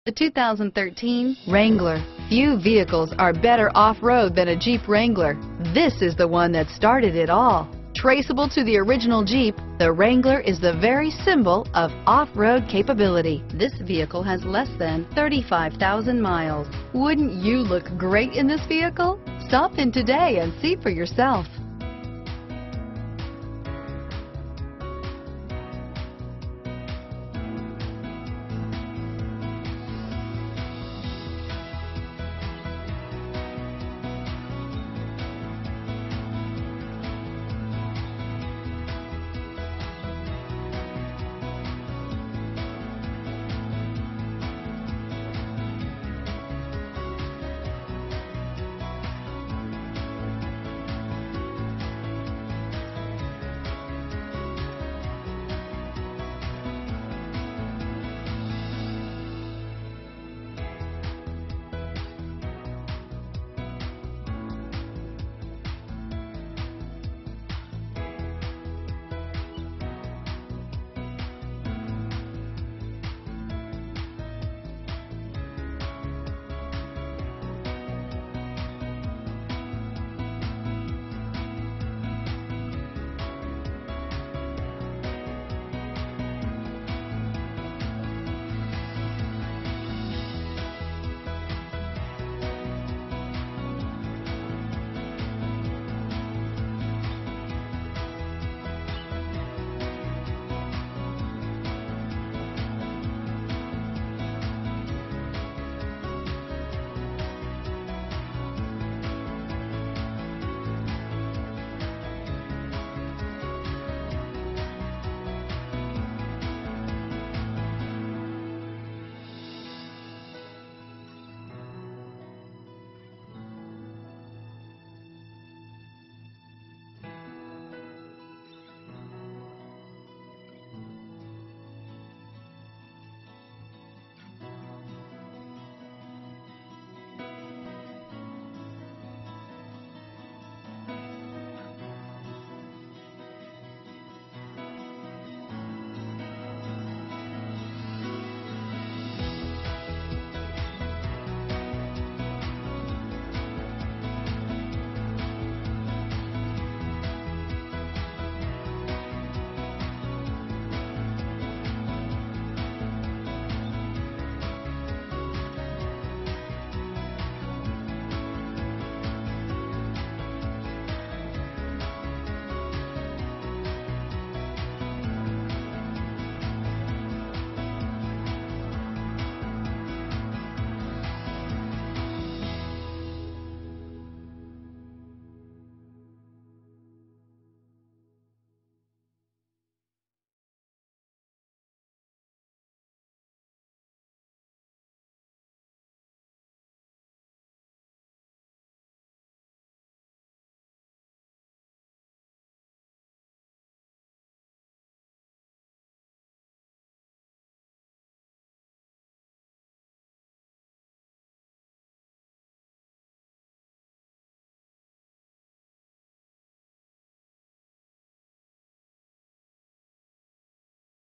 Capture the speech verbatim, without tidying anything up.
The two thousand thirteen Wrangler. Few vehicles are better off-road than a Jeep Wrangler. This is the one that started it all. Traceable to the original Jeep, the Wrangler is the very symbol of off-road capability. This vehicle has less than thirty-five thousand miles. Wouldn't you look great in this vehicle? Stop in today and see for yourself.